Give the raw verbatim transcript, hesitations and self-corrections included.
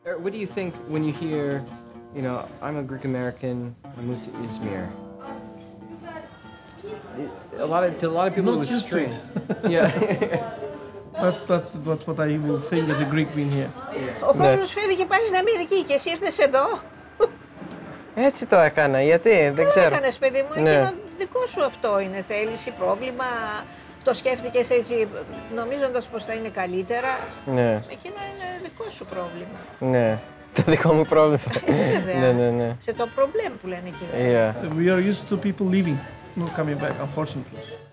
What do you think when you hear, you know, I'm a Greek American, I moved to Izmir? A lot of to a lot of people Not it was used to strange. it. Yeah. That's, that's, that's what I will think as a Greek being here. Ο κόσμος φεύγει και πάει στην Αμερική και εσύ ήρθες εδώ. Έτσι το έκανα, γιατί, δεν ξέρω. Το έκανες, παιδί μου, Ναι. εκείνο δικό σου αυτό είναι, θέληση, πρόβλημα. Το σκέφτηκες έτσι, νομίζοντας πως θα είναι καλύτερα. Ναι. Εκείνο είναι δικό σου πρόβλημα. Ναι. Το δικό μου πρόβλημα. Βέβαια. Ναι, ναι, ναι. Σε το πρόβλημα που λένε εκεί. Yeah. We are used to people leaving, not coming back, unfortunately.